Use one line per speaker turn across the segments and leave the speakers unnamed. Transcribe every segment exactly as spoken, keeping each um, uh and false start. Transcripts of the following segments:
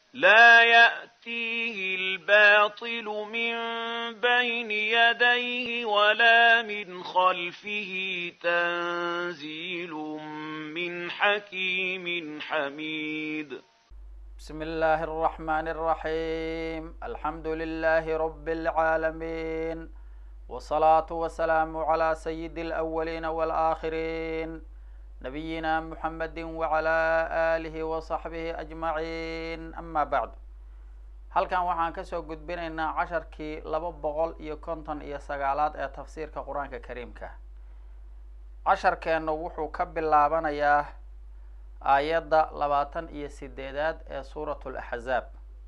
لا يأتيه الباطل من بين يديه ولا من خلفه تنزيل من حكيم حميد.
بسم الله الرحمن الرحيم. الحمد لله رب العالمين، والصلاة والسلام على سيد الأولين والآخرين نبينا محمد وعلى آله وصحبه أجمعين. أما بعد، halkan waxaan ka soo gudbinaynaa casharkii laba boqol iyo konton iyo sagaalaad ee tafsiirka qur-aanka kariimka. casharkeenu wuxuu ka bilaabanayaa aayadda labaatan iyo sideedaad ee suuratul axzaab.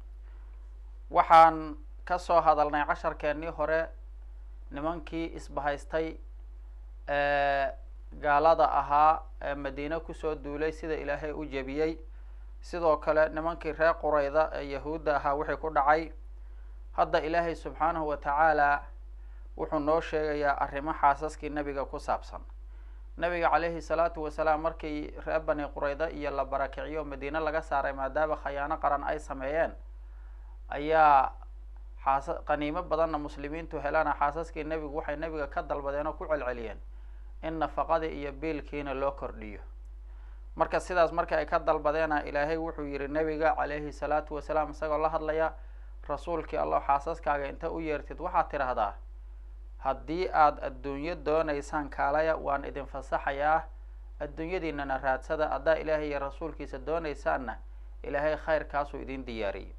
waxaan ka soo hadalnay casharkeennii hore nimankii isbahaystay ee gaalada ahaa ee madiine kusoo duulay sida ilaahay u jebiyey, sidoo kale nimankii reer qurayda ee yahuudda ahaa wixii ku dhacay. hadda ilaahay subxaanahu wa tacaala wuxuu noo sheegayaa arrimo xaasaskii nebiga ku saabsan. nabiga calayhi salaatu wasalaam markii reer bani qurayda iyo la barakiciyo madiine laga saaray maadaama khayaano qaran ay sameeyeen, ayaa xaasa qaniimo badanna muslimiintu helana xaasaskii nebigu waxay nebiga ka dalbadeen oo ku celceliyeen in nafaqadii iyo biilkiina loo kordhiyo. marka sidaas marka ay ka dalbadeena ilaahay wuxuu yihi nebiga calayhi salaatu wasalaam isagoo la hadlaya, rasuulkii allah xaasaskaaga inta u yeertid waxaad tidhaahdaa, haddii aada adduunyo doonaysaan kaalaya waan idin fasaxayaa, adduunyadiinana raadsada. haddaa ilaahay iyo rasuulkiisa doonaysaanna ilaahay khayrkaasuu idin diyaariyey.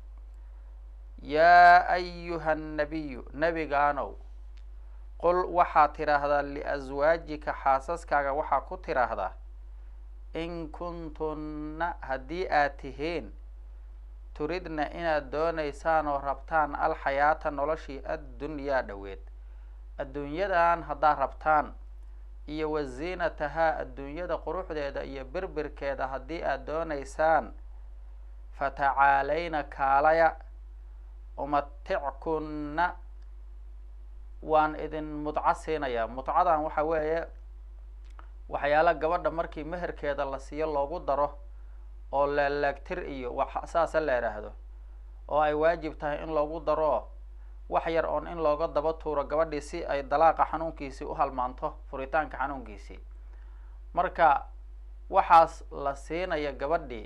yaa ayuha nabiyu, nebigaanow, qul waxaad tidhaahdaa liaswaajika xaasaskaaga waxaa ku tidhaahdaa, in kuntunna haddii aad tihiin, turidna inaad doonaysaan oo rabtaan alxayaata noloshii addunyaa dhoweed, adduunyadan haddaad rabtaan, iyo waziinatahaa adduunyada quruxdeeda iyo birbirkeeda haddii aad doonaysaan, fatacaalayna kaalaya, umatickunna waan idin mudco siinayaa. mudcadan waxa weeye waxyaala gabadha markii meherkeeda la siiyo loogu daro oo leelaagtir iyo wax saasa la yidhaahdo, oo ay waajib tahay in loogu daro wax yar oon in looga daba tuuro gabadhii si ay dalaaqa xanuunkiisii u halmaanto, furitaanka xanuunkiisii. marka waxaas la siinaya gabadhii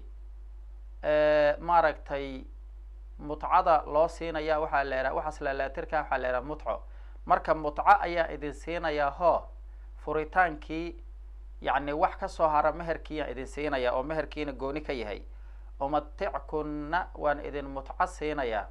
maaragtay mutcada loo siinaya waxaa la yidhaha waxaas leelaatirka waxaa la yidhaha mutco. marka mutco ayaa idin siinayaa hoo furitaankii yacni wax kasoo hara meherkiiyaan idin siinaya oo meherkiina gooni ka yahay. umatickunna waan idin mutco siinayaa,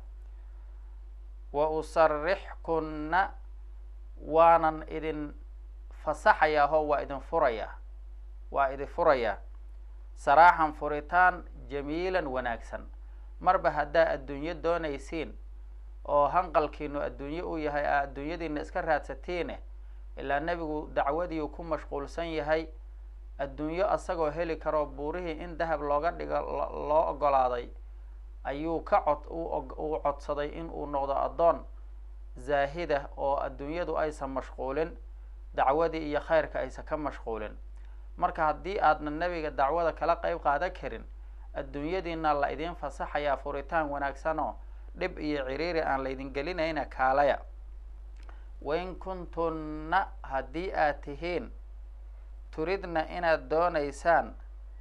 wa usarixkunna waanan idin fasaxayaa hoo waa idin furayaa waa idin furayaa saraaxan furitaan jamiilan wanaagsan. marba haddaa adduunyo doonaysiin oo hanqalkiinu adduunyo u yahay aa adduunyadiina iska raadsatiine, ilaa nebigu dacwadiiu ku mashquulsan yahay, adduunyo asagoo heli karo buurihii in dahab looga dhigo loo ogolaaday ayuu ka cod uu codsaday in uu noqdo addoon zaahida oo adduunyadu aysan mashquulin, dacwadii iyo khayrka aysan ka mashquulin. marka haddii aadna nebiga dacwada kala qeyb qaadan karin, adduunyadiina la idin fasaxayaa furitaan wanaagsanoo dhib iyo ciriiri aan laydin gelinayna kaalaya. wain kuntunna haddii aad tihiin, turidna inaad doonaysaan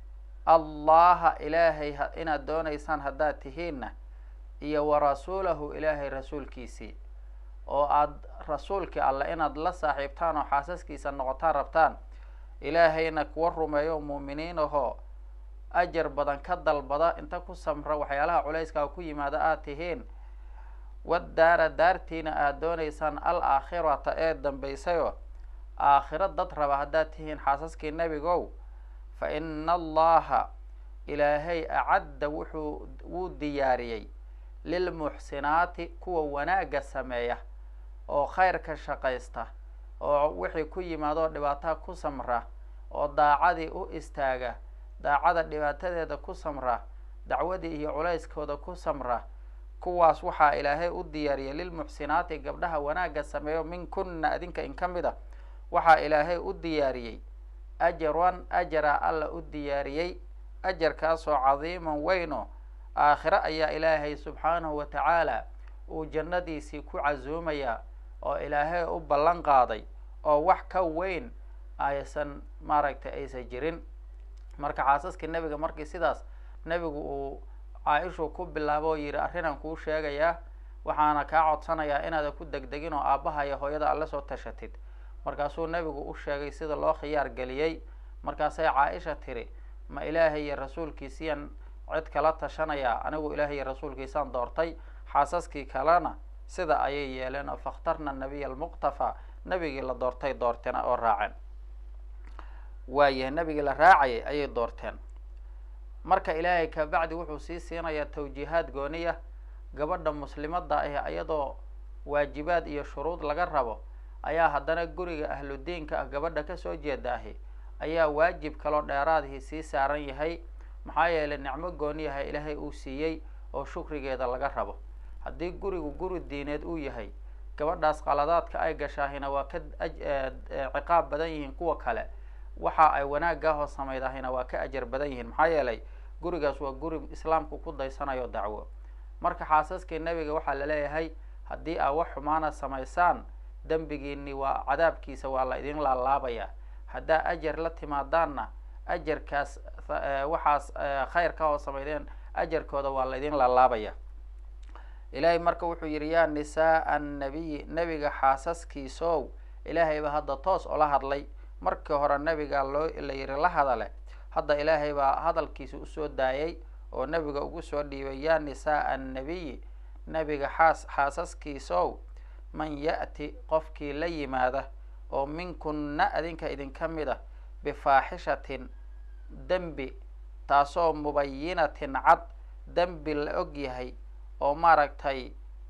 allaha ilaahay inaad doonaysaan haddaad tihiinna, iyo warasuulahu ilaahay rasuulkiisii, oo aada rasuulkii alle inaad la saaxiibtaan oo xaasaskiisa noqotaan rabtaan, ilaahayna kuwa rumeeyo muuminiin ahoo ajar badan ka dalbada inta ku samra waxyaalaha culayska ku yimaada aad tihiin, wadaara daartiina aada doonaysaan al aakhirata ee dambaysayo aakhiro dad raba haddaad tihiin xaasaskii nebigow, fa ina allaha ilaahay acadda wuxuu wuu diyaariyey lilmuxsinaati kuwa wanaagga sameeya oo khayrka shaqaysta oo wixii ku yimaadoo dhibaataha ku samra oo daacadii u istaaga, daacada dhibaatadeeda ku samra, dacwadii iyo culayskooda ku samra, kuwaas waxaa ilaahay u diyaariyey lilmuxsinaati gabdhaha wanaagga sameeyo minkunna adinka in ka mid a waxaa ilaahay u diyaariyey ajran ajra alla u diyaariyey, ajarkaasoo cadiiman weyno aakhire ayaa ilaahay subxaanahu wa tacaala uu jannadiisii ku casuumayaa oo ilaahay u ballan qaaday oo wax ka weyn aysan maaragtay aysan jirin. marka xaasaskii nebiga markii sidaas nebigu uu caaishu ku bilaabo oo yidhi arrinaan kuu sheegayaa, waxaana kaa codsanayaa inaadan ku degdegin oo aabbaha iyo hooyada alla soo tashatid. markaasuu nebigu u sheegay sida loo khiyaar geliyey. markaasay caaisha tiri, ma ilaahay iyo rasuulkiisiyaan cid kala tashanayaa? anigu ilaahay iyo rasuulkiisaan doortay, xaasaskii kalena sida ayay yeeleen oo fakhtarna nabiy almuqtafa, nebigii la doortay doorteen oo raaceen. waayahay nebigii la raacayay ayay doorteen. marka ilaahay kabacdi wuxuu sii siinayaa tawjiihaad gooniya. gabadha muslimadda ah iyadoo waajibaad iyo shuruud laga rabo ayaa haddana guriga ahludiinka ah gabadha kasoo jeeda ahi ayaa waajib kaloo dheeraadihii sii saaran yahay. maxaa yeelay nicmo gooniyaha ilaahay uu siiyey oo shukrigeeda laga rabo. haddii gurigu guri diineed uu yahay, gabadhaas qaladaadka ay gashaahina waa ka ciqaab badan yihiin kuwa kale. waxa ay wanaaggaahoo samaydahayna waa ka ajar badan yihiin. maxaa yeelay gurigaas waa guri islaamku ku daysanayo dacwo. marka xaasaskii nebiga waxaa laleeyahay haddii aa wax xumaana samaysaan, dembigiini waa cadaabkiisa waa la idin laalaabaya. haddaa ajar la timaadaanna ajarkaas waxaas khayrka oo samaydeen ajarkooda waa la idin laalaabaya. ilaahay marka wuxuu yidhi yaa nisaa annabiyi, nebiga xaasaskiisow. ilaahay baa hadda toos ola hadlay. markii hore nebiga loo la yidhi la hadale, hadda ilaahay baa hadalkiisa usoo daayay oo nebiga ugu soo dhiibay. yaa nisaa annabiyi, nebiga xaas xaasaskiisow. man ya'ti qofkii la yimaada oo minkunna adinka idinka mid ah bifaaxishatin dembi, taasoo mubayinatin cad, dembi la og yahay oo maaragtay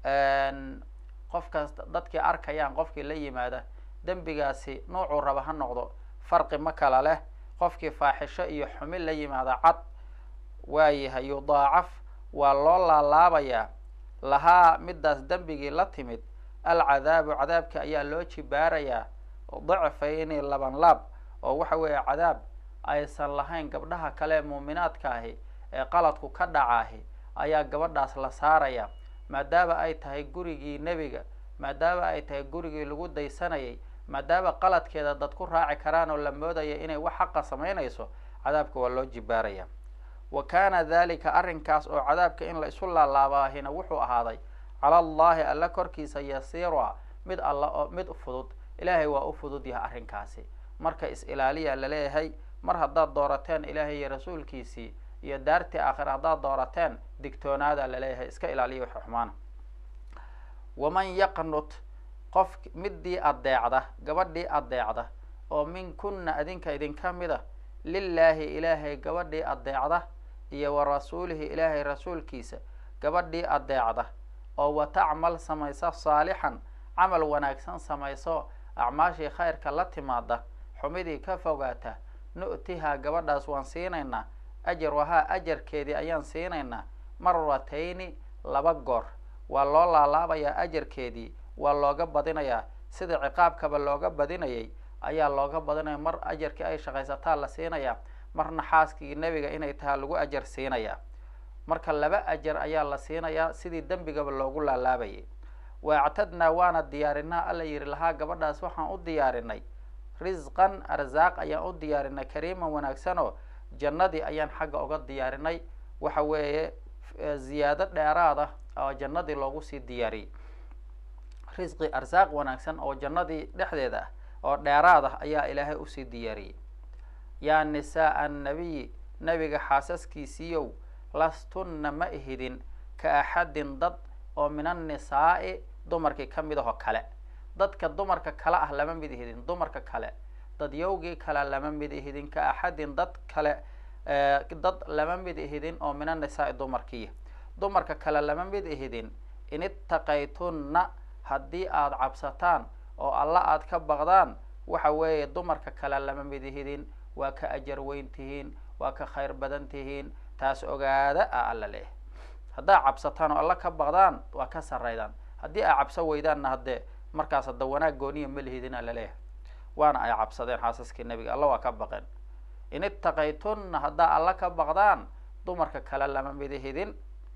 qofkaas dadkii arkayaan qofkii la yimaada, dembigaasi noocuu raba ha noqdo, farqi ma kala leh. qofkii faaxisho iyo xumi la yimaada cad, waayahay yudaacaf waa loo laalaabayaa lahaa midaas dembigii la timid alcadaabu, cadaabka ayaa loo jibaarayaa dacfayni laban laab. oo waxa weeye cadaab aysan lahayn gabdhaha kale muuminaadka ahi ee qaladku ka dhacaahi ayaa gabadhaas la saaraya. maadaama ay tahay gurigii nebiga, maadaama ay tahay gurigii lagu daysanayay, maadaama qaladkeeda dad ku raaci karaan oo la moodaya inay wax xaqa samaynayso, cadaabka waa loo jibaaraya. wa kaana dalika arrinkaas oo cadaabka in la isu laalaabahina wuxuu ahaaday cala allahi alla korkiisa yasiira, mid alla oo mid fudud. ilaahay waa u fudud yahay arrinkaasi. marka is ilaaliya laleeyahay. mar haddaad doorateen ilaahay iyo rasuulkiisii iyo daartii aakhir haddaad doorateen, digtoonaada laleeyahay, iska ilaaliya wax xumaana. waman yaqnut qof midii adeecda, gabadhii adeecda oo minkunna adinka idinka mid ah lilaahi ilaahay gabadhii adeecda iyo wa rasuulihi ilaahay rasuulkiisa gabadhii adeecda oo watacmal samaysa saalixan camal wanaagsan samayso, acmaashii khayrka la timaada, xumidii ka fogaata, nu'tihaa gabadhaas waan siinaynaa ajrahaa ajarkeedii ayaan siinaynaa maratayni laba goor. waa loo laalaabayaa ajarkeedii, waa looga badinayaa sida ciqaabkaba looga badinayay ayaa looga badinaya. mar ajarkii ay shaqaysataa la siinayaa, marna xaaskii nebiga inay tahaa lagu ajar siinayaa. marka laba ajar ayaa la siinayaa sidii dembigaba loogu laalaabayay. waactadnaa waana diyaarinaa alla yidhi lahaa gabadhaas waxaan u diyaarinay risqan arsaaq ayaan u diyaarinay kariiman wanaagsanoo jannadii ayaan xagga uga diyaarinay. waxa weeye ziyaado dheeraad ah oo jannadii loogu sii diyaariyey. risqi arsaaq wanaagsan oo jannadii dhexdeeda ah oo dheeraad ah ayaa ilaahay usii diyaariyey. yaa nisaa annabiyi, nebiga xaasaskiisiiyow. lastunna ma ihidin ka axadin dad oo min annisaa'i dumarkii ka mid ahoo kale. dadka dumarka kale ah lama mid ihidin. dumarka kale dadyowgii kale lama mid ihidin. ka axadin dad kale dad lama mid ihidin oo min annisaa'i dumarkiiya. dumarka kale lama mid ihidin. in ittaqaytunna haddii aada cabsataan oo alla aada ka baqdaan, waxa weeye dumarka kale lama mid ihidin. waa ka ajar weyn tihiin, waa ka khayr badan tihiin, taas ogaada a alla leh. haddaa cabsataan oo alla ka baqdaan waa ka saraydaan. haddii ay cabso weydaanna haddee markaas hadda wanaag gooniya ma lihidin alla leh. waana ay cabsadeen xaasaskii nebiga, alla waa ka baqeen. in ittaqaytunna haddaa alla ka baqdaan dumarka kale lama mid ihidin.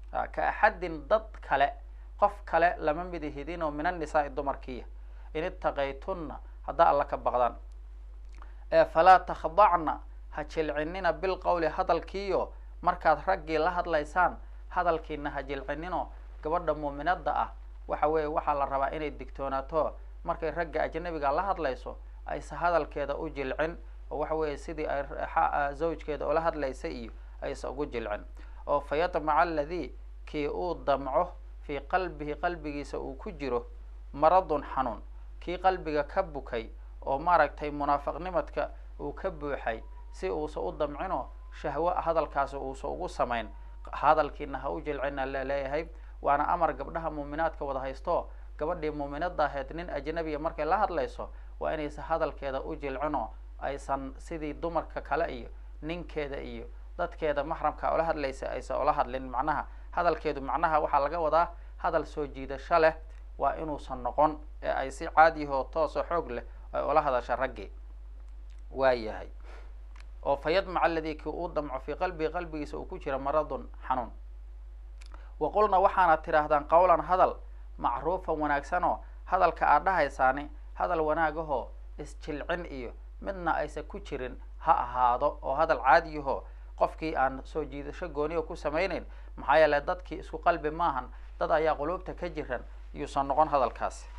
ka axadin dad kale qof kale lama mid ihidin oo min annisaai dumarkiya in ittaqaytunna haddaa alla ka baqdaan ee falaa takhdacna ha jilcinina bilqowli hadalkiiyo markaad raggii la hadlaysaan hadalkiina ha jilcinino gabadha muuminada ah waxa weeye waxaa la rabaa inay digtoonaato markay ragga ajnabiga la hadlayso aysa hadalkeeda u jilcin oo waxa weeye sidii ay zawjkeeda ula hadlaysay iyo aysa ugu jilcin oo fayatmaca alladii kii uu damco fii qalbihi qalbigiisa uu ku jiro maradun xanuun kii qalbiga ka bukay oo maaragtay munaafiqnimadka uu ka buuxay si uusa u damcino shahwo hadalkaasi uusa ugu samayn hadalkiina ha u jilcina laleeyahay waana amar gabdhaha muuminaadka wada haysto gabadhii muuminada ahayd nin ajnabiya markay la hadlayso waa inaysa hadalkeeda u jilcino aysan sidii dumarka kale iyo ninkeeda iyo dadkeeda maxramka ula hadlaysa aysan ula hadlin macnaha hadalkeedu macnaha waxaa laga wadaa hadal soo jiidasho leh waa inuusan noqon ee ay si caadiyahoo toosoo xoog leh ay ula hadasha raggii waa yahay oo fayadmaca alladii kii uu damco fii qalbihi qalbigiisa uu ku jira maradun xanuun waqulna waxaana tidhaahdaan qawlan hadal macruufan wanaagsanoo hadalka aad dhahaysaani hadal wanaagahoo isjilcin iyo midna aysa ku jirin ha ahaado oo hadal caadiyahoo qofkii aan soo jiidasho gooniya ku samaynayn maxaa yeele dadkii isku qalbi maahan dad ayaa quluubta ka jiran yuusan noqon hadalkaasi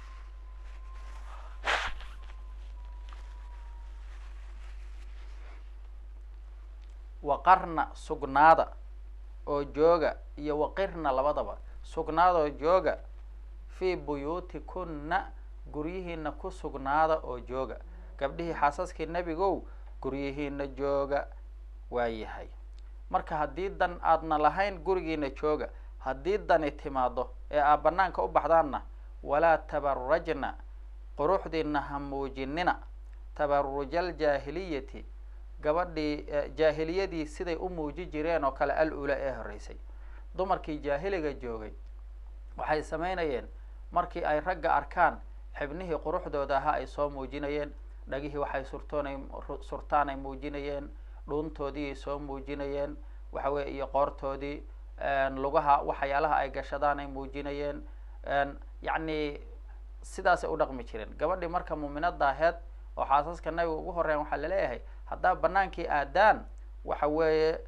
waqarna sugnaada oo jooga iyo waqirna labadaba sugnaada oo jooga fii buyuutikunna guryihiina ku sugnaada oo jooga gabdhihii xaasaskii nebigow guryihiina jooga waa yahay marka haddii dan aadna lahayn gurigiina jooga haddii dani timaado ee aad banaanka u baxdaanna walaa tabarajna quruxdiina ha muujinina tabaruja aljaahiliyati gabadhii jaahiliyadii siday u muuji jireen oo kale al ula ee horeysay dumarkii jaahiliga joogay waxay samaynayeen markii ay ragga arkaan xibnihii quruxdooda ahaa ay soo muujinayeen dhagihii waxay surtoonay surtaan ay muujinayeen dhuuntoodii ay soo muujinayeen waxa weye iyo qoortoodii lugaha waxyaalaha ay gashadaan ay muujinayeen yacni sidaasay u dhaqmi jireen gabadhii marka muuminada aheed oo xaasaska nabiga ugu horeyn waxaa laleeyahay haddaa banaankii aadaan waxa weeye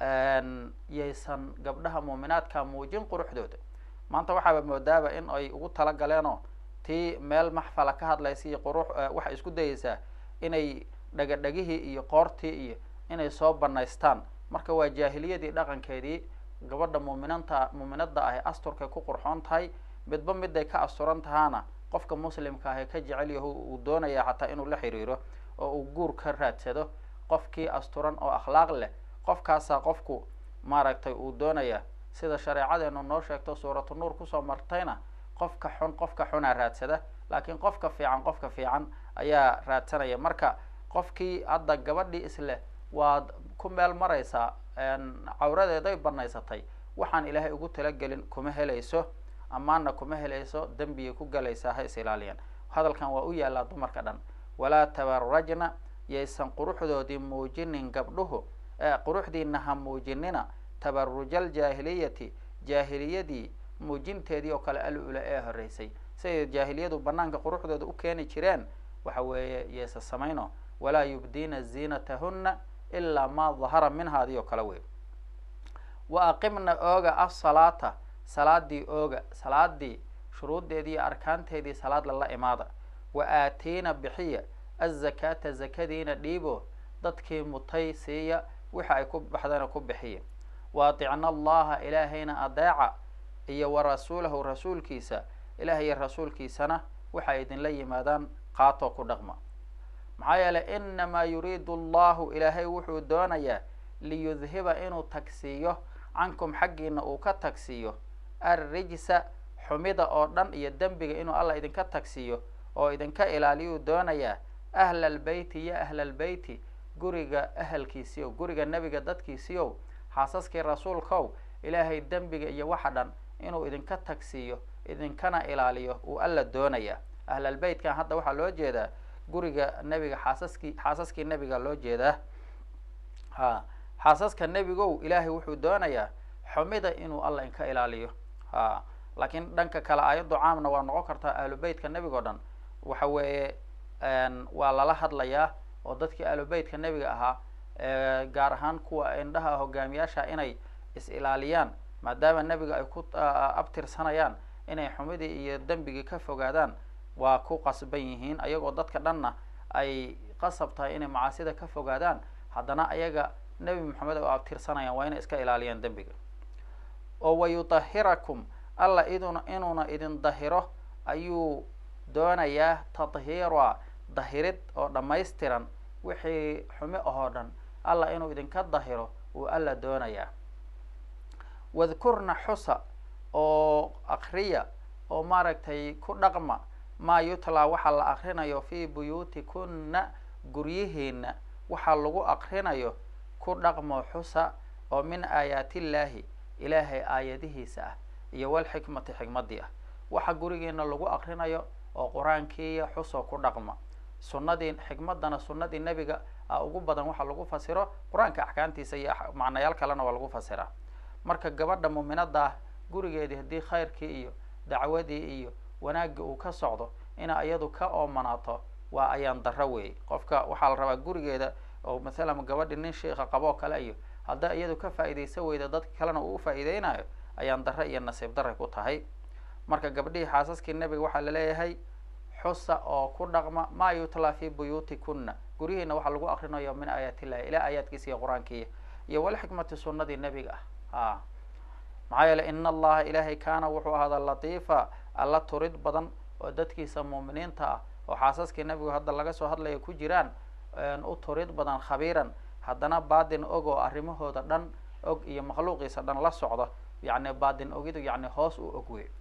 yaysan gabdhaha muuminaadka muujin quruxdooda maanta waxaaba moodaaba in ay ugu talagaleeno tii meel maxfala ka hadlaysa iyo qurux waxay isku dayeysaa inay dhagadhagihii iyo qoortii iyo inay soo banaystaan marka waa jaahiliyadii dhaqankeedii gabadha muuminanta muuminada ahi asturkay ku qurxoon tahay midba miday ka asturan tahaana qofka muslimka ahi ka jecel yahu uu doonaya xataa inuu la xiriiro oo uu guur ka raadsado qofkii asturan oo akhlaaq leh qofkaasaa qofku maaragtay uu doonaya sida shareecadeenu noo sheegto suuratu nuur kusoo martayna qofka xun qofka xunaa raadsada laakiin qofka fiican qofka fiican ayaa raadsanaya marka qofkii hadda gabadhii isleh waad ku meel maraysaa cawradeeday banaysatay waxaan ilaahay ugu talagelin kuma helayso amaana kuma helayso dembiyay ku galaysaa ha is ilaaliyaan hadalkan waa u yaalaa dumarka dhan walaa tabarajna yaysan quruxdoodii muujinin gabdhuhu quruxdiina ha muujinina tabaruja aljaahiliyati jaahiliyadii muujinteedii oo kale al ula ee horeysay siday jaahiliyadu banaanka quruxdooda u keeni jireen waxa weeye yaysa samayno walaa yubdiina ziinatahuna ilaa maa dahara minhaadii oo kale wey wa aqimna ooga asalaata salaadii ooga salaadii shuruuddeedii arkaanteedii salaad lala imaada wa aatiina bixiya azakaata zakadiina dhiibo dadkii mutay siiya waxa ay ku baxdana ku bixiya wa aticna allaha ilaahayna adeeca iyo wa rasuulahu rasuulkiisa ilahay iyo rasuulkiisana waxay idinla yimaadaan qaatoo ku dhaqma maxaa yeelay inamaa yuriidu allahu ilaahay wuxuu doonayaa liyudhiba inuu tagsiiyo cankum xaggiina uu ka tagsiiyo arrijsa xumida oo dhan iyo dembiga inuu alla idinka tagsiiyo oo idinka ilaaliyuu doonayaa ahla albeyti ya ahla albeyti guriga ahalkiisiiow guriga nebiga dadkiisiiow xaasaskii rasuulkow ilaahay dembiga iyo waxa dhan inuu idinka tagsiiyo idinkana ilaaliyo uu alla doonayaa ahlalbeytkan hadda waxaa loo jeedaa guriga nebiga xaasaskii xaasaskii nebiga loo jeedaa ha xaasaska nebigow ilaahay wuxuu doonayaa xumida inuu alla inka ilaaliyo ha laakiin dhanka kale aayaddu caamna waa noqon kartaa ahlu beytka nebiga o dhan waxa weeye waa lala hadlayaa oo dadkii ahlu beytka nebiga ahaa gaar ahaan kuwa indhaha hogaamiyaasha inay is ilaaliyaan maadaama nebiga ay ku abtirsanayaan inay xumidii iyo dembigii ka fogaadaan waa ku qasban yihiin ayagoo dadka dhanna ay qasab tahay inay macaasida ka fogaadaan haddana ayaga nebi moxamed oo abtirsanayaan waa inay iska ilaaliyaan dembiga oo wayudahirakum alla iduna inuuna idin dahiro ayuu doonayaa tadhiira dahirid oo dhammaystiran wixii xumi ahoo dhan alla inuu idinka dahiro uu alla doonayaa wadkurna xusa oo akriya oo maaragtay ku dhaqma maa yutlaa waxaa la akrinayo fii buyuutikunna guryihiina waxaa lagu akrinayo ku dhaqmo xusa oo min aayaatillaahi ilaahay aayadihiisa ah iyo walxikmati xikmadii ah waxa gurigeena lagu akrinayo oo qur-aankiiya xusoo ku dhaqma sunnadii xikmadana sunnadii nebiga a ugu badan waxa lagu fasiro qur-aanka axkaamtiisa iyo macnayaal kalena waa lagu fasiraa marka gabadha muuminada ah gurigeedii haddii khayrkii iyo dacwadii iyo wanaagii uu ka socdo ina iyadu ka oomanaato waa ayaan darro weey qofka waxaa la rabaa gurigeeda oo mathalan gabadhi nin sheikha qaboo kale iyo hadda iyadu ka faa'iidaysa weyda dadka kalena uu faa'iideynayo ayaan darro iyo nasiib darre ku tahay marka gabdhihii xaasaskii nebiga waxaa laleeyahay xusa oo ku dhaqma maa yutlaa fi buyuutikunna guryihiina waxaa lagu akrinayo min aayaatillahi ilaa aayaadkiisa iyo qur-aankiiya iyo walxikmati sunnadii nebiga ah ha maxaa yeele ina allaha ilaahay kaana wuxuu ahaada latiifa alla turid badan oo dadkiisa muuminiinta ah oo xaasaskii nebigu hadda laga soo hadlaya ku jiraan u turid badan khabiiran haddana baadin og oo arrimahooda dhan og iyo makhluuqiisa dhan la socda yacni baadin ogidu yacni hoos u og wey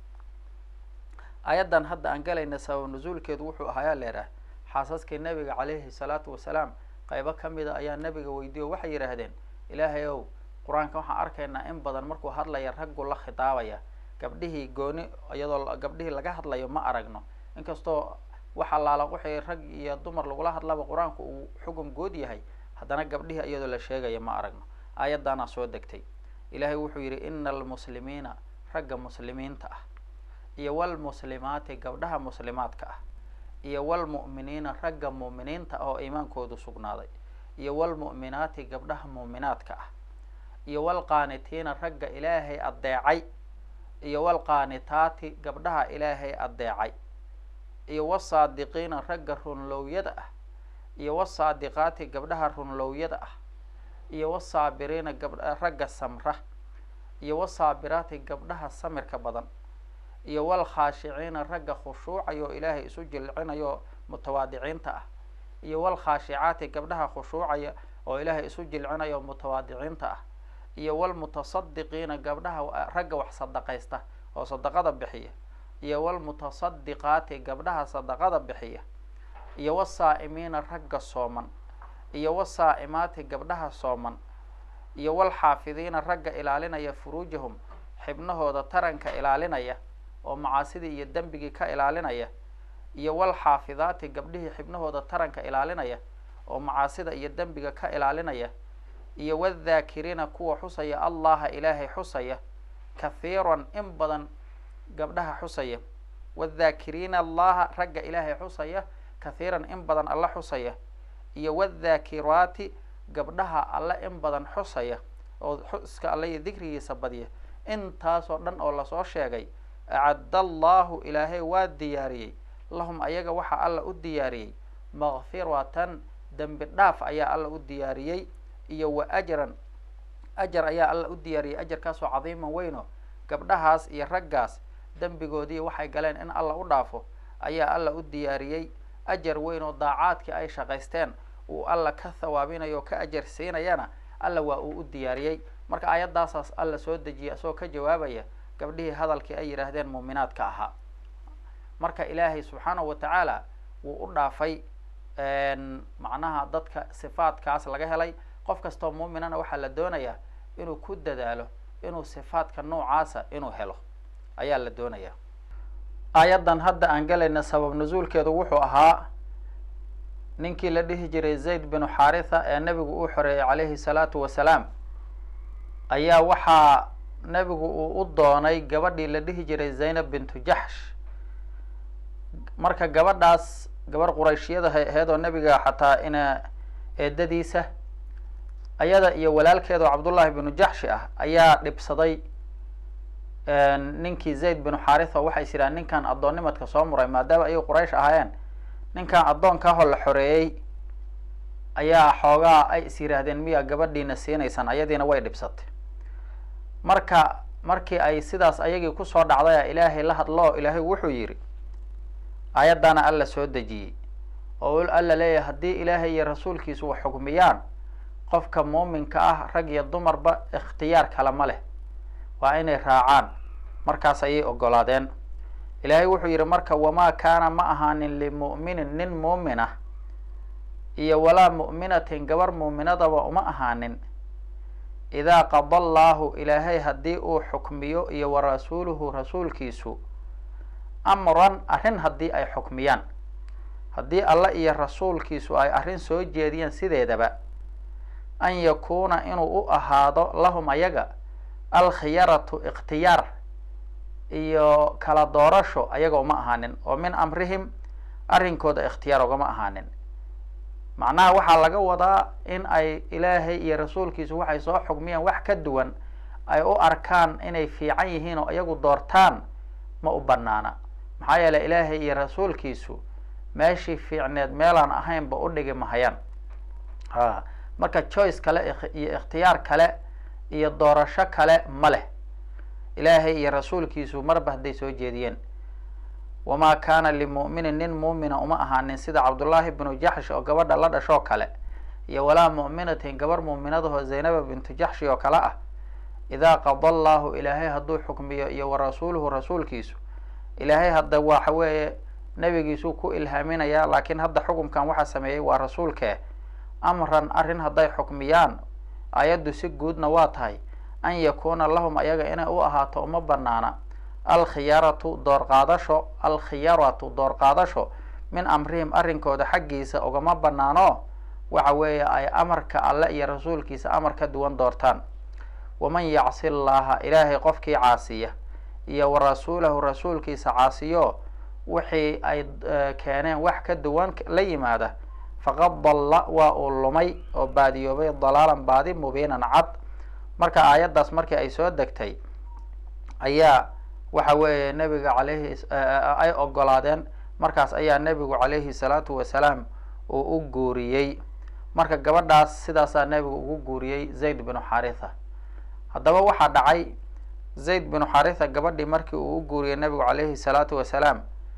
ayaddan hadda aan galayna sabab nusuulkeedu wuxuu ahaayaa leedah xaasaskii nebiga calayhi salaatu wasalaam qaybo kamida ayaa nebiga weydiiyo waxay yidhaahdeen ilaahay ow qur-aanka waxaan arkaynaa in badan markuu hadlaya raggu la khitaabaya gabdhihii gooni iyadoo gabdhihii laga hadlayo ma aragno inkastoo waxa laala wixii rag iyo dumar lagula hadlaba qur-aanku uu xugum good yahay haddana gabdhihii iyadoo la sheegaya ma aragno aayaddaana soo degtay ilaahay wuxuu yidhi ina almuslimiina ragga muslimiinta ah iyo walmuslimaati gabdhaha muslimaadka ah iyo walmu'miniina ragga mu'miniinta ah oo iimaankoodu sugnaaday iyo walmu'minaati gabdhaha mu'minaadka ah iyo walqaanitiina ragga ilaahay addeecay iyo walqaanitaati gabdhaha ilaahay addeecay iyo wasaadiqiina ragga runlowyada ah iyo wasaadiqaati gabdhaha runlowyada ah iyo wasaabiriina gab ragga samra iyo wasaabiraati gabdhaha samirka badan iyo walkhaashiciina ragga khushuucayo ilaahay isu jilcinayo mutawaadiciinta ah iyo walkhaashicaati gabdhaha khushuucaya oo ilaahay isu jilcinayo mutawaadiciinta ah iyo walmutasadiqiina gabdhaha ragga wax sadaqaysta oo sadaqada bixiya iyo walmutasadiqaati gabdhaha sadaqada bixiya iyo wasaa'imiina ragga sooman iyo wasaa'imaati gabdhaha sooman iyo walxaafidiina ragga ilaalinaya furuujahum xibnahooda taranka ilaalinaya oo macaasidii iyo dembigii ka ilaalinaya iyo walxaafidaati gabdhihii xibnahooda taranka ilaalinaya oo macaasida iyo dembiga ka ilaalinaya iyo wadhaakiriina kuwa xusaya allaha ilaahay xusaya kathiiran in badan gabdhaha xusaya wadhaakiriina allaha ragga ilaahay xusaya kathiiran in badan alla xusaya iyo wadhaakiraati gabdhaha alla in badan xusaya oo xuska alla iyo dikrigiisa badiya intaasoo dhan oo lasoo sheegay acadda allahu ilaahay waa diyaariyey lahum ayaga waxaa alla u diyaariyey makfiratan dembi dhaaf ayaa alla u diyaariyey iyo wa ajran ajar ayaa alla u diyaariyey ajarkaasoo cadiiman weyno gabdhahaas iyo raggaas dembigoodii waxay galeen in alla u dhaafo ayaa alla u diyaariyey ajar weyn oo daacaadkii ay shaqaysteen uu alla ka thawaabinayo o ka ajar siinayana alla waa uu u diyaariyey marka aayaddaasaas alla soo dejiyay asagoo ka jawaabaya gabdhihii hadalkii ay yidhaahdeen muuminaadka ahaa marka ilaahay subxaanahu watacaala wuu u dhaafay macnaha dadka sifaadkaas laga helay qof kastoo muuminana waxaa la doonayaa inuu ku dadaalo inuu sifaadka noocaasa inuu helo ayaa la doonayaa aayaddan hadda aan galayna sabab nusuulkeedu wuxuu ahaa ninkii la dhihi jiray zayd binu xaritha ee nebigu uu xoreeyey calayhi salaatu wasalaam ayaa waxaa nebigu uu u doonay gabadhii la dhihi jiray zaynab bintu jaxsh. marka gabadhaas gabar qurayshiyada ahayd oo nebiga xataa ina eedadiisa ayada iyo walaalkeeda oo cabdullaahi binu jaxshi ah ayaa dhibsaday ninkii zayd binu xaritha. waxay is yidhahan ninkan addoonnimadka soo muray maadaama ayay quraysh ahaayeen, ninkan addoonkaahoo la xoreeyey ayaa xoogaa ay is yidhaahdeen miyaa gabadhiina siinaysan, ayadiina way dhibsatay. marka markii ay sidaas ayagii kusoo dhacdaya ilaahay la hadlo, ilaahay wuxuu yidhi aayaddaana alla soo dejiyey oo alla leeyahay haddii ilaahay iyo rasuulkiisu wax xukmiyaan qofka muuminka ah rag iyo dumarba ikhtiyaar kale ma leh, waa inay raacaan. markaas ayay ogolaadeen. ilaahay wuxuu yidhi marka wamaa kaana ma ahaanin limu'minin nin muumin ah iyo walaa mu'minatin gabar muuminadaba uma ahaanin idaa qada allaahu ilaahay haddii uu xukmiyo iyo warasuuluhu rasuulkiisu amran arrin haddii ay xukmiyaan. haddii alla iyo rasuulkiisu ay arrin soo jeediyaan sideedaba an yakuuna inuu u ahaado lahum ayaga alkhiyaratu ikhtiyaar iyo kala doorasho ayaga uma ahaanin, oo min amrihim arrinkooda ikhtiyaar ugama ahaanin. macnaha waxaa laga wadaa in ay ilaahay iyo rasuulkiisu waxay soo xukmiyaan wax ka duwan ay u arkaan inay fiican yihiin oo iyagu doortaan ma u banaana. maxaa yeeley ilaahay iyo rasuulkiisu meeshii fiicneed meelaan ahaynba u dhigi mahayaan. ha marka choice kale iyo ikhtiyaar kale iyo doorasho kale ma leh ilaahay iyo rasuulkiisu marba hadday soo jeediyeen. wamaa kaana limu'minin nin muumina uma ahaanin sida cabdullaahi binu jaxsh oo gabadha la dhashoo kale iyo walaa mu'minatin gabar muuminadahoo zaynaba bintu jaxshi oo kale ah idaa qada allaahu ilaahay hadduu xukmiyo iyo warasuuluhu rasuulkiisu. ilaahay hadda waxa weeye nebigiisuu ku ilhaaminaya, laakiin hadda xukumkan waxaa sameeyey waa rasuulkee. amran arrin hadday xukmiyaan ayaddu si guudna waa tahay an yakuuna lahum ayaga inay u ahaato uma banaana alkhiyaratu doorqaadasho alkhiyaratu doorqaadasho min amrihim arrinkooda xaggiisa ugama banaano waxa weeye ay amarka alle iyo rasuulkiisa amar ka duwan doortaan. waman yacsi llaaha ilaahay qofkii caasiya iyo warasuulahu rasuulkiisa caasiyo wixii ay keeneen wax ka duwan la yimaada faqad dalla waa uu lumay oo baadiyoobay dalaalan baadi mubiinan cad. marka aayaddaas markii ay soo degtay ayaa waxa weeye nebiga calayhi ay ogolaadeen. markaas ayaa nebigu calayhi salaatu wasalaam uu u guuriyey. marka gabadhaas sidaasaa nebigu ugu guuriyey zayd binu xaritha. haddaba waxaa dhacay zayd binu xaritha gabadhii markii uu u guuriyey nebigu calayhi salaatu wasalaam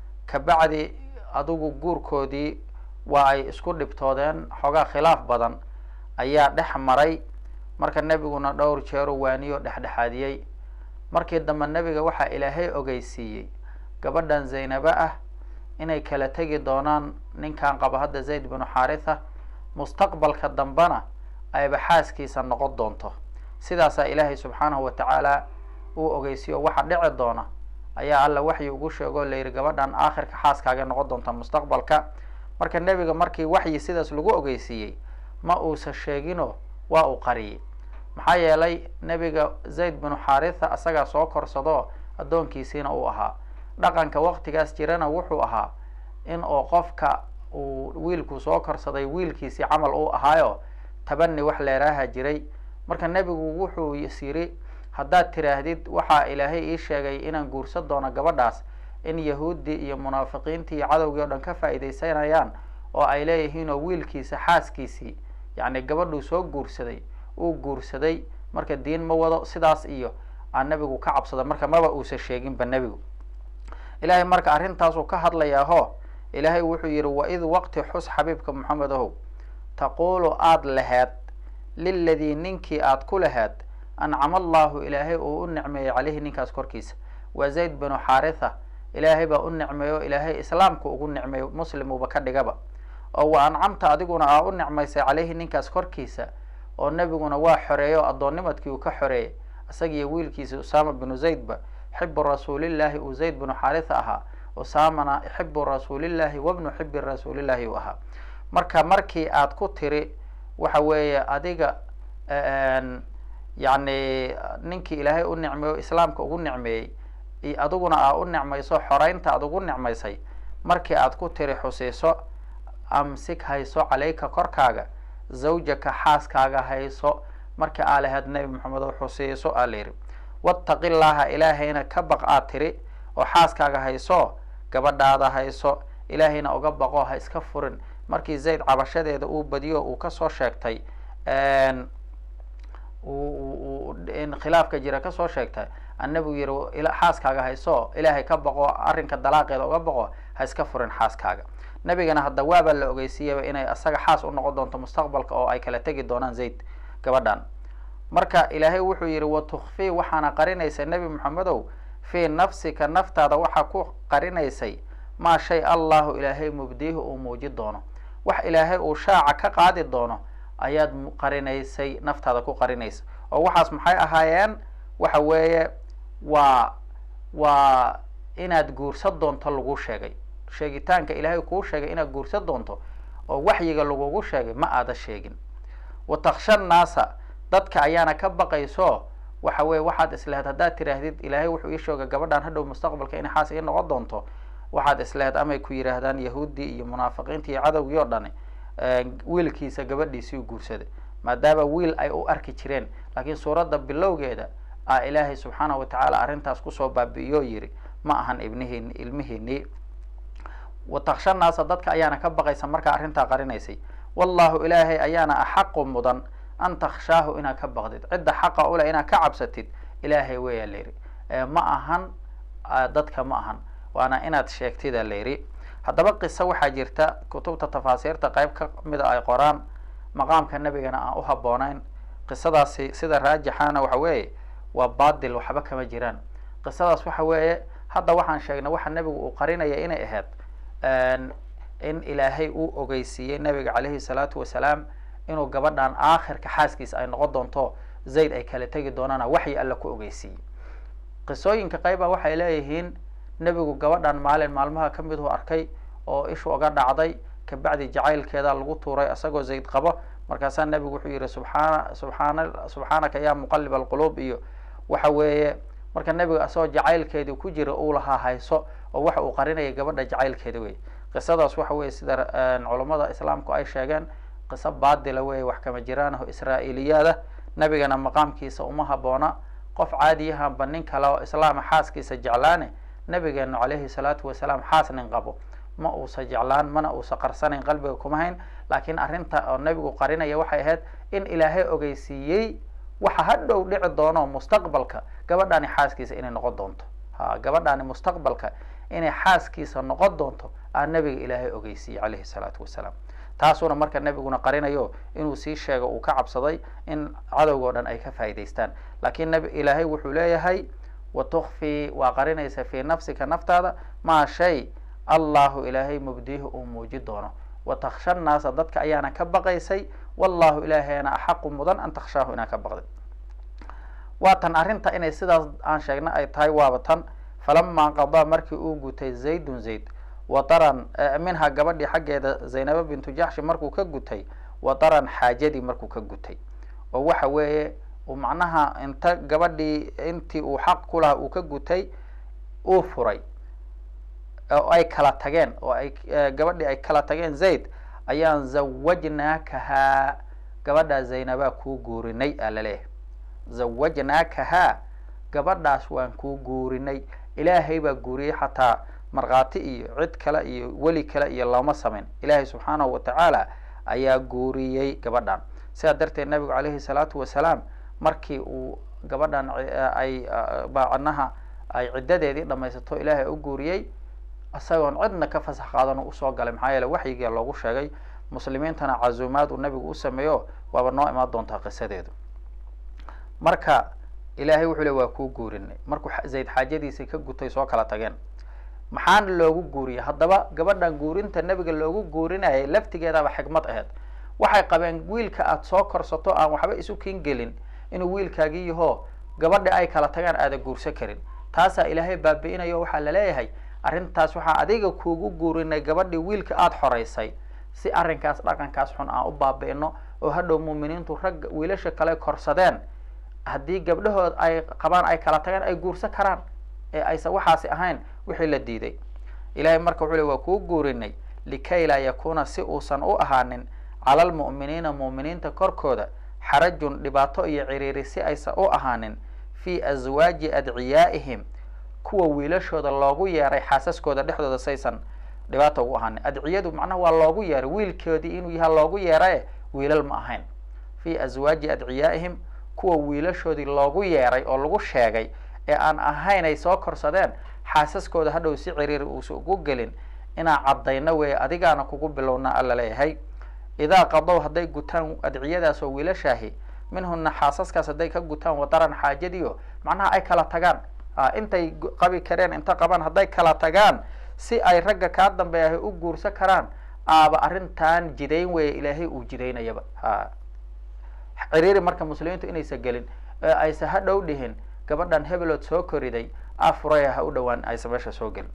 kabacdi adigu guurkoodii waa ay isku dhibtoodeen, xoogaa khilaaf badan ayaa dhex maray. marka nebiguna dhowr jeeru waaniyo dhexdhexaadiyey. markii dambe nebiga waxaa ilaahay ogeysiiyey gabadhan zaynaba ah inay kala tegi doonaan ninkan qaba hadda zayd binu xaritha, mustaqbalka dambena ayba xaaskiisa noqon doonto. sidaasaa ilaahay subxaanahu watacaala uu ogeysiiyo waxa dhici doona ayaa alla waxyi ugu sheegoo layidhi gabadhan aakhirka xaaskaaga noqon doonta mustaqbalka. marka nebiga markii waxyi sidaas lagu ogeysiiyey ma uusa sheegino waa uu qariyey. maxaa yeelay nebiga zayd binu xaritha asagaa soo korsado addoonkiisiina uu ahaa. dhaqanka waqtigaas jirana wuxuu ahaa in oo qofka uu wiilku soo korsaday wiilkiisii camal uu ahaayo tabani wax leeraaha jiray. marka nebigu wuxuu is yiri haddaad tiraahdid waxaa ilaahay ii sheegay inaan guursan doono gabadhaas in yahuuddii iyo munaafiqiintii iyo cadowgii o dhan ka faa'iidaysanayaan oo ay leeyihiin oo wiilkiisa xaaskiisii yacni gabadhuu soo guursaday uu guursaday marka diin ma wado sidaas iyo aan nebigu ka cabsada. marka maba uusa sheeginba nebigu. ilaahay marka arrintaasuu ka hadlayaaho ilaahay wuxuu yidhi waid waqti xus xabiibka moxamed ahow taquulu aada laheed liladii ninkii aada ku laheed ancama allaahu ilaahay uu u nicmeeyey caleyhi ninkaas korkiisa waa zayd binu xaritha. ilaahay baa u nicmeeyo ilaahay islaamku ugu nicmeeyo muslimuba ka dhigaba oo wa ancamta adiguna aa u nicmaysay caleyhi ninkaas korkiisa oo nebiguna waa xoreeyo addoonnimadkii uu ka xoreeyey isagiiyo wiilkiisa usaama binu zaydba xibu rasuulillaahi uu zayd binu xaritha ahaa, usaamana xibu rasuulillaahi wabnu xibi rasuulillaahi uu ahaa. marka markii aad ku tiri waxa weeye adiga yacni ninkii ilaahay u nicmeeyo islaamka ugu nicmeeyey iyo adiguna aa u nicmayso xoreynta aad ugu nicmaysay markii aad ku tiri xusiiso amsik hayso calayka korkaaga zawjaka xaaskaaga hayso markii aa lahayd nebi maxamed oo xusiiso aa la yidhi wattaqi llaaha ilaahayna ka baq aad tiri oo xaaskaaga hayso gabadhaada hayso ilaahayna uga baqo ha iska furin markii zayd cabashadeeda uu badiyo uu kasoo sheegtay in khilaafka jira kasoo sheegtay annabigu yihi xaaskaaga hayso ilaahay ka baqo arrinka dalaaqeeda uga baqo ha iska furin xaaskaaga nabigana hadda waabaa la ogeysiiyaba inay asaga xaas u noqon doonto mustaqbalka oo ay kala tegi doonaan zayd gabadhan marka ilaahay wuxuu yihi watukfii waxaana qarinaysa nebi maxamedow fii nafsika naftaada waxaa ku qarinaysay maa shay allahu ilaahay mubdiihi uu muuji doono wax ilaahay uu shaaca ka qaadi doono ayaad qarinaysay naftaada ku qarinaysa oo waxaas maxay ahaayeen waxa weeye waa waa inaad guursan doonto lagu sheegay sheegitaanka ilaahay kuu sheegay inaad guursan doonto oo waxyiga lagugu sheegay ma aada sheegin wataksha naasa dadka ayaana ka baqayso waxa weye waxaad islehed haddaad tiraahdid ilaahay wuxuu ii sheega gabadhan hadhow mustaqbalka inay xaas ii noqon doonto waxaad islehed amay ku yidhaahdaan yahuuddii iyo munaafiqiintii iyo cadowgii oo dhani wiilkiisa gabadhiisii u guursaday maadaama wiil ay u arki jireen laakiin suuradda bilowgeeda a ilaahay subxaanahu watacaala arrintaas kusoo baabi'iyo yiri ma ahan ibnihiini ilmihiinii wataksha naasa dadka ayaana ka baqaysa markaa arrintaa qarinaysay wallahu ilaahay ayaana axaqu mudan an takshaahu inaad ka baqdid cidda xaqa ule inaad ka cabsatid ilaahay weyaa la yidhi ma ahan dadka ma ahan waana inaad sheegtida la yidhi haddaba qiso waxaa jirta kutubta tafaasiirta qayb ka mida ay qoraan maqaamka nebigana aan u habboonayn qisadaasi sida raajixaana waxa weeye waa baadil waxba kama jiraan qisadaas waxa weeye hadda waxaan sheegnay waxa nebigu uu qarinaya inay ahayd in ilaahay uu ogeysiiyey nebiga calayhi salaatu wasalaam inuu gabadhan aakhirka xaaskiisa ay noqon doonto zayd ay kala tegi doonaana waxyi alla ku ogeysiiyey qisooyinka qayba waxay leeyihiin nebigu gabadhan maalin maalmaha ka miduu arkay oo ishu uga dhacday kabacdi jacaylkeeda lagu tuuray isagoo zayd qabo markaasaa nebigu wuxuu yihi subxaana subxaana subxaanaka yaa muqalib alquluub iyo waxa weeye marka nebiga isagoo jacaylkeedii ku jira uu lahaa hayso oo waxa uu qarinaya gabadha jacaylkeeda wey qisadaas waxa weye sida culammada islaamku ay sheegeen qiso baadila wey wax kama jiraan oo israa'iiliyaada nebigana maqaamkiisa uma habboona qof caadiyahanba nin kale oo islaama xaaskiisa jeclaane nabigeenu calayhi salaatu wasalaam xaas nin qabo ma uusa jeclaan mana uusa qarsanayn qalbiga kuma hayn laakiin arrinta oo nebigu qarinaya waxay ahayd in ilaahay ogeysiiyey waxa hadhow dhici doono mustaqbalka gabadhaani xaaskiisa inay noqon doonto ha gabadhaani mustaqbalka inay xaaskiisa noqon doonto aa nebiga ilaahay ogeysiiyey calayhi salaatu wasalaam taasuna marka nebiguna qarinayo inuu sii sheego uu ka cabsaday in cadowga o dhan ay ka faa'idaystaan laakiin nb ilaahay wuxuu leeyahay watukfii waa qarinaysa fii nafsika naftaada maa shay allahu ilaahay mubdiihi uu muuji doono wataksha naasa dadka ayaana ka baqaysay wallahu ilaahayna axaqu mudan an takshaahu inaa ka baqday waa tan arrinta inay sidaas aan sheegna ay tahay waaba tan falamaa qadaa markii uu gutay zaydun zayd wataran minha gabadhii xaggeeda zaynaba bintu jaxshi markuu ka gutay wataran xaajadii markuu ka gutay oo waxa weeye macnaha inta gabadhii intii uu xaq ku lahaa uu ka gutay uu furay oo ay kala tageen oo ay gabadhii ay kala tageen zayd ayaan zawajnaakahaa gabadhaa zaynabaa kuu guurinay aa laleeyahay zawajnaakahaa gabadhaas waan kuu guurinay ilaahay baa guuriyey xataa markhaati iyo cid kale iyo weli kale iyo looma samayn ilaahay subxaanahu watacaala ayaa guuriyey gabadhan sidaa darteed nabigu calayhi salaatu wasalaam markii uu gabadhan ay baacanaha ay ciddadeedii dhamaysato ilaahay u guuriyey isagoon cidna ka fasax qaadan usoo galay maxaa yeele waxyiga loogu sheegay muslimiintana cazuumaad uu nabigu u sameeyo waaba noo imaan doontaa qisadeedu marka ilaahay wuxuu le waa kuu guurinay markuu zayd xaajadiisii ka gutay soo kala tageen maxaana loogu guuriyey haddaba gabadhan guurinta nebiga loogu guurinayay laftigeedaba xikmad aheyd waxay qabeen wiilka aada soo korsato aan waxba isu kin gelin inuu wiilkaagii yaho gabadhi ay kala tagaan aada guursan karin taasaa ilaahay baabi'inayo waxaa laleeyahay arrintaas waxaa adiga kuugu guurinay gabadhii wiilka aada xoreysay si arrinkaas dhaqankaas xun aan u baabi'ino oo hadhow muuminiintu ragga wiilasha kale korsadeen haddii gabdhahood ay qabaan ay kala tagaan ay guursan karaan ee aysan waxaasi ahayn wixii la diiday. ilahay marka wuxuu le waa kuu guurinay likay laa yakuuna si uusan u ahaanin cala almu'miniina mu'miniinta korkooda xarajun dhibaato iyo ciriiri si aysan u ahaanin fii aswaaji adciyaa'ihim kuwa wiilashooda loogu yeeray xaasaskooda dhexdooda saysan dhibaato ugu ahaanin. adciyadu macnaha waa loogu yeeray wiilkoodii inuu yaha loogu yeeraye wiilal ma ahayn. fii aswaaji adciyaa'ihim kuwa wiilashoodii loogu yeeray oo lagu sheegay ee aan ahayn ay soo korsadeen xaasaskooda hadhow si ciriiri uusa ugu gelin inaa caddayno weeye adigaana kugu bilowna alla leeyahay. idaa qadow hadday gutaan adciyadaas oo wiilashaahi minhuna xaasaskaas hadday ka gutaan wadaran xaajadiyo macnaha ay kala tagaan intay qabi kareen inta qabaan hadday kala tagaan si ay ragga kaa dambeeyahay u guursan karaan aaba arrintan jidayn weeye ilaahay uu jidaynayaba. ha ciriiri marka muslimiintu inaysa gelin ee aysa hadhow dhihin gabadhan hebelood soo koriday afuraya ha u dhowaan aysa meesha soo gelin.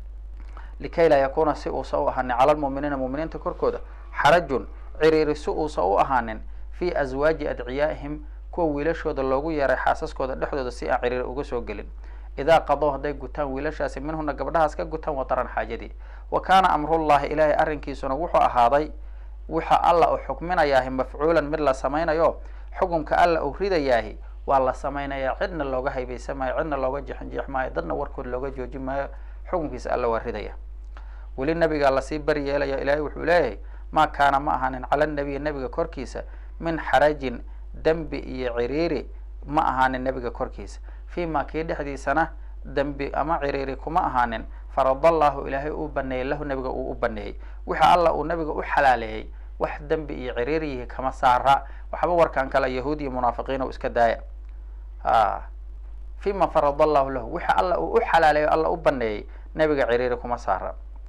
likay laa yakuuna si uusa u ahaanin cala almu'miniina mu'miniinta korkooda xarajun ciriiri si uusa u ahaanin fii aswaaji adciyaa'ihim kuwa wiilashooda loogu yeeray xaasaskooda dhexdooda si aan ciriiri uga soo gelin. idaa qadow hadday gutaan wiilashaasi minhuna gabdhahaas ka gutaan wadaran xaajadii. wa kaana amrullahi ilaahay arrinkiisuna wuxuu ahaaday waxa alla uu xukminayaahi mafcuulan mid la samaynayo xukumka alla uu ridayaahi waa la samaynayaa cidna looga haybaysan maayo cidna looga jexinjeex maayo dadna warkood looga joojin maayo xukunkiisa alla waa ridaya. weli nabigaa lasii bari yeelaya ilaahay wuxuu leeyahay maa kaana ma ahaanin cala nabiyi nabiga korkiisa min xarajin dembi iyo ciriiri ma ahaanin nabiga korkiisa fii ma kii dhexdiisana dembi ama ciriiri kuma ahaanin faradallahu ilaahay uu baneeyey lahu nabiga uu u baneeyey waxa alla uu nabiga u xalaaleeyey wax dembi iyo ciriiriyihi kama saara waxba warkan kale yahuud iyo munaafiqiin oo iska daaya. a fima faradallahu lahu waxa alla uu u xalaaleeyo alla u baneeyey nabiga ciriiri kuma saara.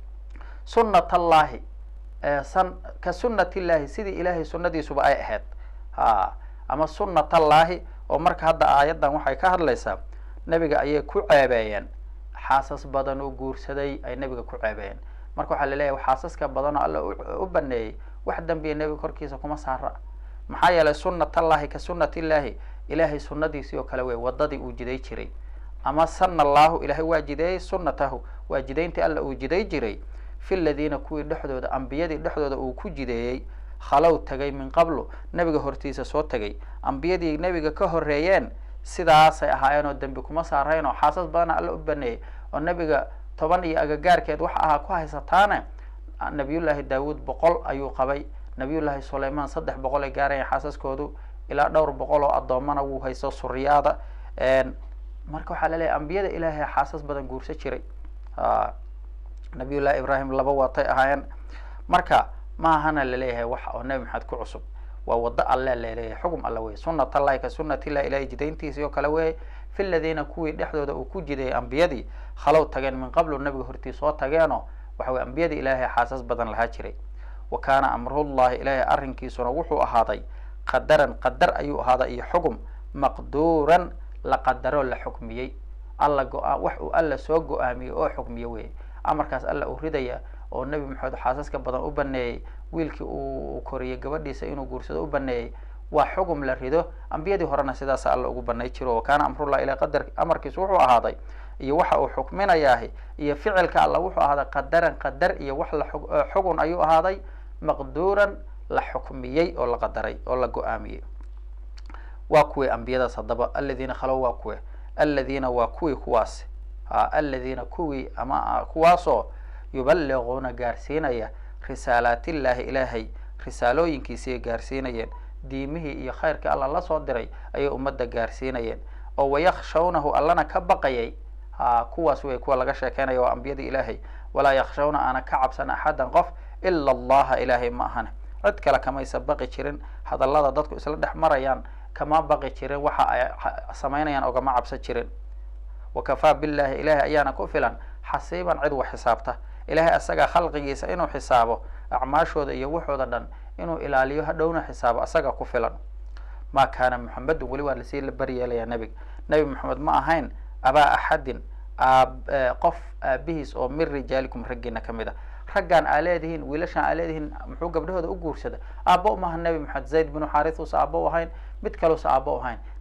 sunnat allahi san ka sunnat illahi sidii ilaahay sunnadiisuba ay ahayd. ha ama sunnat allahi oo marka hadda aayaddan waxay ka hadlaysaa nabiga ayay ku ceebeeyeen xaasas badan oo guursaday ay nabiga ku ceebeeyeen. marka waxaa la leeyahay xaasaska badan oo alla u baneeyey wax dambiya nabiga korkiisa kuma saara. maxaa yeelay sunnat allahi ka sunnat illahi ilaahay sunnadiisii oo kale wey wadadii uu jiday jiray. ama sana allahu ilaahay waa jideeyey sunnatahu waa jidayntii alla uu jiday jiray fi ladiina kuwii dhexdooda ambiyadii dhexdooda uu ku jideeyey khalow tagay min qablu nabiga hortiisa soo tagay ambiyadii nabiga ka horeeyeen sidaasay ahaayeen oo dembi kuma saarayn oo xaasas badana alla u baneeyey oo nabiga toban iyo agagaarkeed waxa ahaa ku haysataane nabiyullaahi daawuud boqol ayuu qabay nabiyullaahi sulaymaan saddex boqol ay gaarayeen xaasaskoodu ilaa dhowr boqol oo addoomana wuu haysto suriyaada. marka waxaa la leeyahay ambiyada ilaahay xaasas badan guursa jiray. nabiyullahi ibraahim laba watay ahaayeen. marka maahana laleeyahay wax oo nabi maxamed ku cusub waa wado alle laleeyahay xugum alle wey. sunnat allahi ka sunnat illahi ilahay jidayntiisii oo kale wey fi ladiina kuwii dhexdooda uu ku jideeyey ambiyadii khalow tageen min qablu nabiga hortii soo tageenoo waxa weye ambiyadii ilaahay xaasas badan lahaa jiray. wa kaana amrullahi ilaahay arrinkiisuna wuxuu ahaaday qadaran qadar ayuu ahaaday iyo xugum maqduuran la qadaroo la xukmiyey. alla go-aan wax uu alla soo go-aamiyey oo xukmiye weye. amarkaas alla uu ridaya oo nabi maxamed xaasaska badan u baneeyey wiilkii uu koriyey gabadhiisa inuu guursado u baneeyey waa xugum la rido. ambiyadii horena sidaasa alla ugu banay jiro. wa kaana amrullah ilaa qadar amarkiisu wuxuu ahaaday iyo waxa uu xukminayaahi iyo ficilka alla wuxuu ahaaday qadaran qadar iyo wax la xugun ayuu ahaaday maqduuran la xukmiyey oo la qadaray oo la go-aamiyey. waa kuwii ambiyadaas haddaba aladiina khalow waa kuwe aladiina waa kuwii kuwaas aladiina kuwii ama kuwaasoo yuballiquuna gaarsiinaya risaalaatillahi ilaahay risaalooyinkiisii gaarsiinayeen diimihii iyo khayrkii alla la soo diray ayay ummadda gaarsiinayeen oo wayakhshawnahu allana ka baqayay. ha kuwaas wey kuwa laga sheekeynaya waa ambiyadii ilaahay. walaa yakhshawna aana ka cabsan axadan qof ila allaha ilaahay ma ahane cid kale kamaysa baqi jirin. hadallada dadku isla dhex marayaan kama baqi jirin waxa ay samaynayaan ogama cabsan jirin. wakafaa billahi ilaahay ayaana ku filan xasiiban cid wax xisaabta. ilaahay asagaa khalqigiisa inuu xisaabo acmaashooda iyo waxooda dhan inuu ilaaliyo hadhowna xisaabo asaga ku filan. ma kaana muxamedun weli waa lasii la baryeelayaa nebiga. nebi maxamed ma ahayn abaa axadin qof aabihiis oo min rijaalikum raggiina kamid a. raggaan aa leedihiin wiilashaan aa leedihiin muxuu gabdhahooda u guursada aabba umaha nebi maxamed zayd binu xaarisuusa aabba u ahayn mid kaluusa aabba u ahayn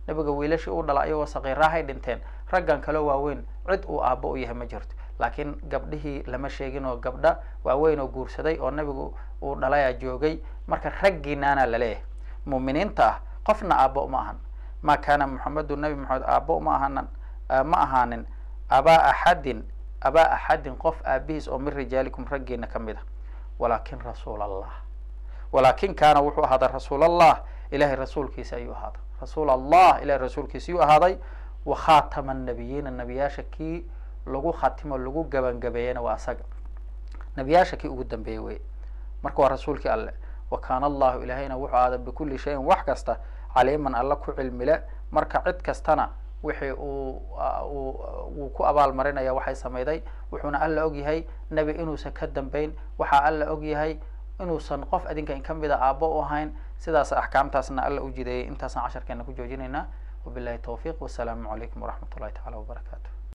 nabiga wiilashii uu dhala ayagoo saqiirahay dhinteen raggan kale waaweyn cid uu aabbo u yahay ma jirto laakiin gabdhihii lama sheegin oo gabdha waaweyn oo guursaday oo nabigu uu dhalaya joogay marka raggiinaana laleeyahay mu'miniinta ah qofna aabbo uma ahan ma kaana muxamedu nabi maxamed aabbo uma ahanan ma ahaanin abaa axadin abaa axadin qof aabihiis oo min rijaalikum raggiina ka mid ah walaakin rasuul allah walaakin kaana wuxuu ahaaday rasuul allah ilahay rasuulkiisa ayuu ahaaday rasuul allah ilahay rasuulkiisa ayuu ahaaday wa khaatama annabiyiina nabiyaasha kii lagu khatimo lagu gabangabeeyena waa asaga nabiyaasha kii ugu dambeeyey wey marka waa rasuulkii alle wa kaana allahu ilahayna wuxuu ahaaday bikulli shayin wax kasta caliiman alla ku cilmile marka cid kastana wixii uu uu ku abaal marinaya waxay samayday wuxuuna alla og yahay nabi inuusan ka dambayn waxaa alla og yahay inuusan qof adinka in kamid a aabbo u ahayn sidaas axkaamtaasna alla u jideeyay intaasaan casharkeena ku joojinaynaa wabillahi tawfiiq wasalaamu calaykum waraxmat ullahi tacaala wabarakaatu